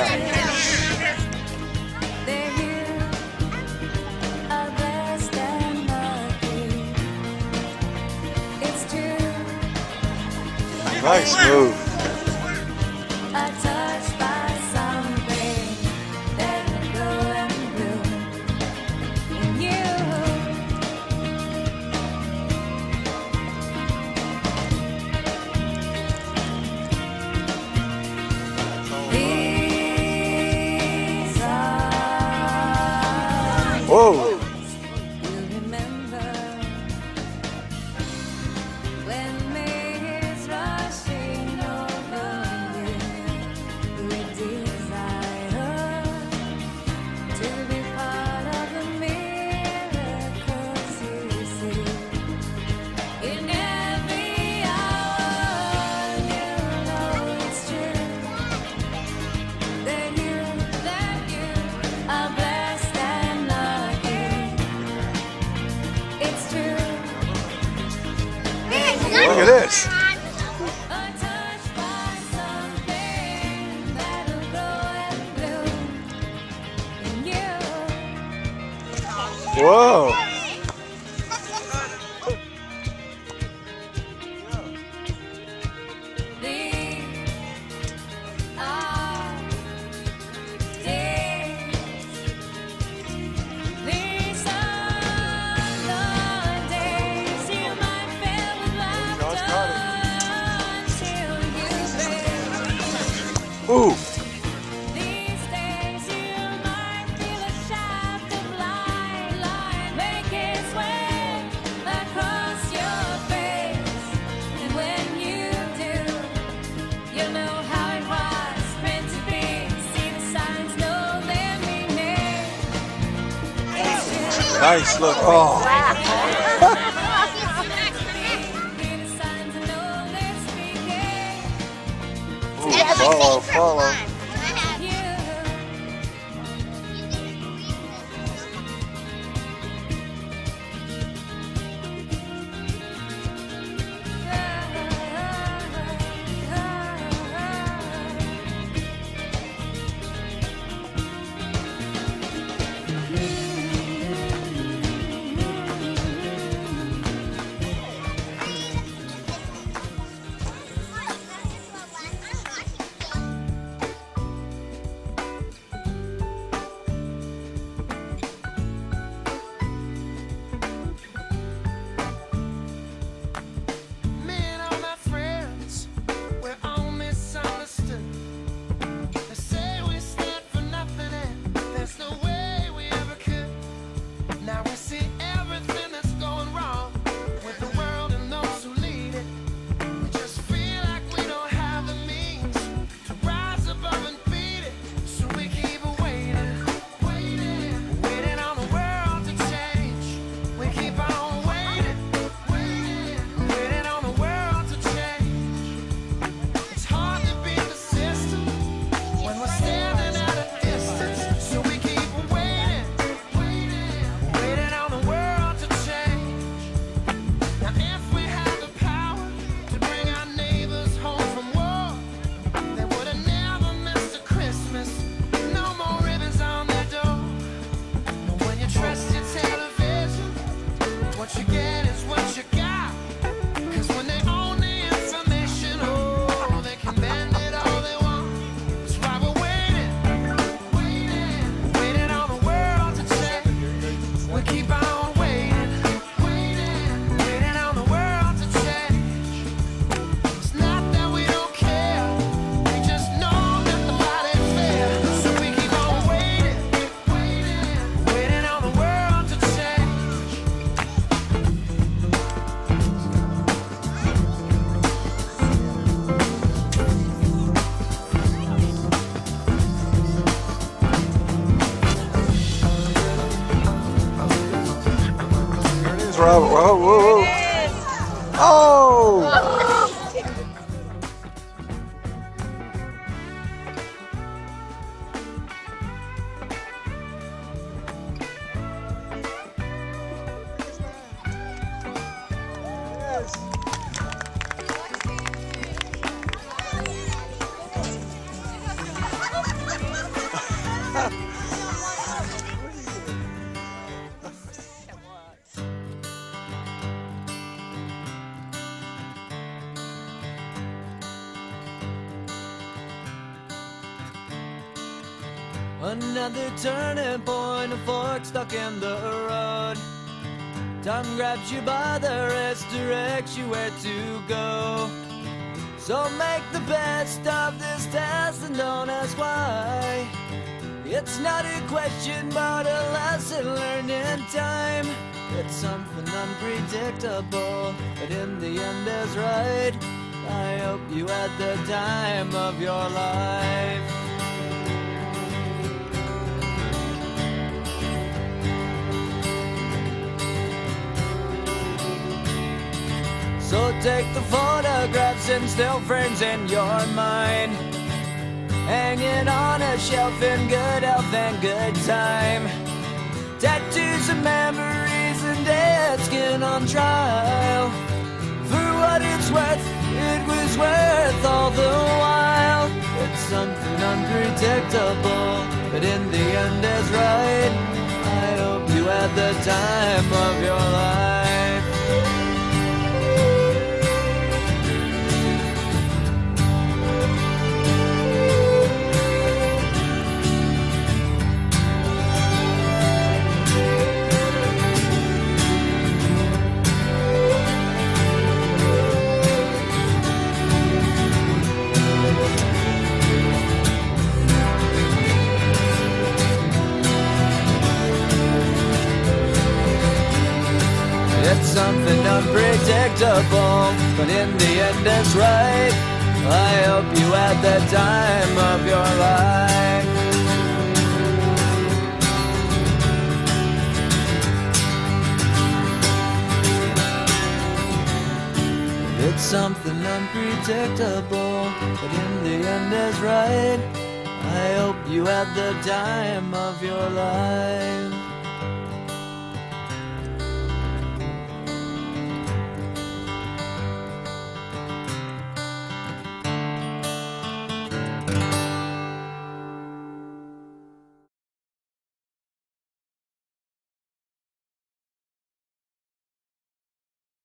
Nice move. Whoa. Look at this. Whoa. Ooh. These days you might feel a shaft of light make its way across your face, and when you do, you'll know how it was meant to be. See the signs, know their meaning. Nice look. Oh. Follow, follow. Robert. Whoa, whoa, whoa. Oh! Another turning point, a fork stuck in the road. Time grabs you by the wrist, directs you where to go. So make the best of this test and don't ask why. It's not a question but a lesson learned in time. It's something unpredictable, but in the end is right. I hope you had the time of your life. So take the photographs and still frames in your mind, hanging on a shelf in good health and good time. Tattoos and memories and dead skin on trial. For what it's worth, it was worth all the while. It's something unpredictable, but in the end is right. I hope you had the time of your life. It's something unpredictable, but in the end it's right. I hope you had the time of your life. It's something unpredictable, but in the end is right. I hope you had the time of your life.